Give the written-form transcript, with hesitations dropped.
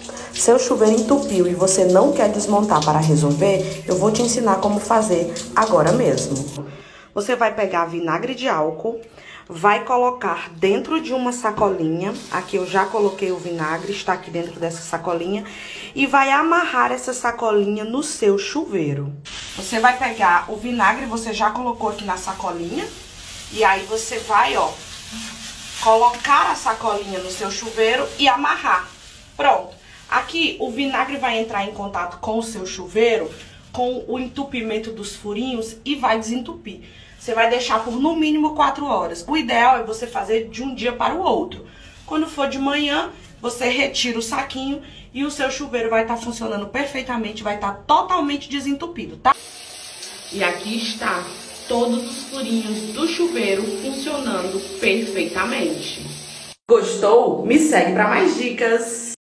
Seu chuveiro entupiu e você não quer desmontar para resolver, eu vou te ensinar como fazer agora mesmo. Você vai pegar vinagre de álcool, vai colocar dentro de uma sacolinha, aqui eu já coloquei o vinagre, está aqui dentro dessa sacolinha, e vai amarrar essa sacolinha no seu chuveiro. Você vai pegar o vinagre, você já colocou aqui na sacolinha, e aí você vai, ó, colocar a sacolinha no seu chuveiro e amarrar. Pronto. Aqui o vinagre vai entrar em contato com o seu chuveiro, com o entupimento dos furinhos e vai desentupir. Você vai deixar por no mínimo 4 horas. O ideal é você fazer de um dia para o outro. Quando for de manhã, você retira o saquinho e o seu chuveiro vai estar funcionando perfeitamente, vai estar totalmente desentupido, tá? E aqui está todos os furinhos do chuveiro funcionando perfeitamente. Gostou? Me segue para mais dicas!